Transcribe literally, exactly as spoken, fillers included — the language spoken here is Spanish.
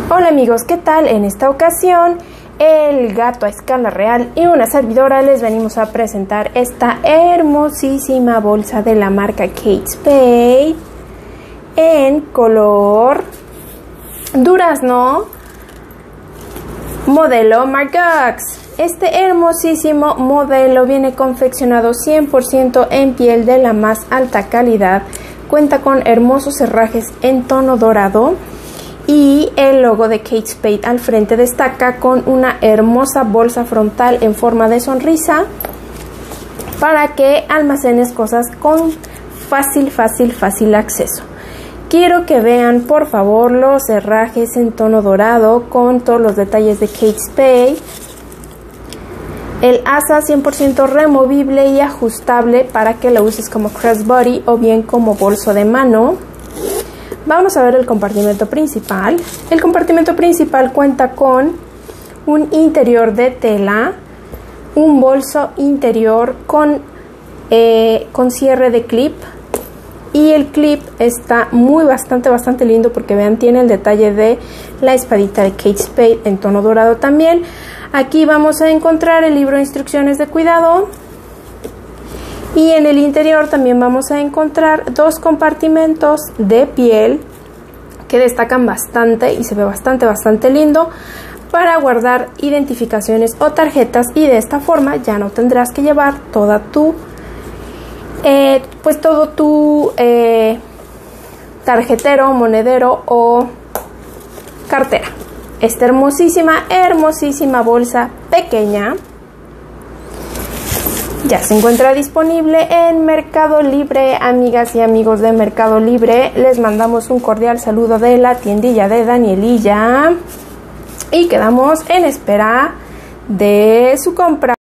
Hola amigos, ¿qué tal? En esta ocasión, el gato a escala real y una servidora les venimos a presentar esta hermosísima bolsa de la marca Kate Spade en color durazno, modelo Margox. Este hermosísimo modelo viene confeccionado cien por ciento en piel de la más alta calidad, cuenta con hermosos herrajes en tono dorado y el logo de Kate Spade al frente destaca con una hermosa bolsa frontal en forma de sonrisa para que almacenes cosas con fácil, fácil, fácil acceso. Quiero que vean por favor los herrajes en tono dorado con todos los detalles de Kate Spade. El asa cien por ciento removible y ajustable para que lo uses como crossbody o bien como bolso de mano. Vamos a ver el compartimento principal. El compartimento principal cuenta con un interior de tela, un bolso interior con, eh, con cierre de clip. Y el clip está muy bastante bastante lindo porque vean, tiene el detalle de la espadita de Kate Spade en tono dorado también. Aquí vamos a encontrar el libro de instrucciones de cuidado. Y en el interior también vamos a encontrar dos compartimentos de piel que destacan bastante y se ve bastante bastante lindo para guardar identificaciones o tarjetas, y de esta forma ya no tendrás que llevar toda tu eh, pues todo tu eh, tarjetero, monedero o cartera. Esta hermosísima hermosísima bolsa pequeña ya se encuentra disponible en Mercado Libre. Amigas y amigos de Mercado Libre, les mandamos un cordial saludo de la tiendilla de Danielilla y quedamos en espera de su compra.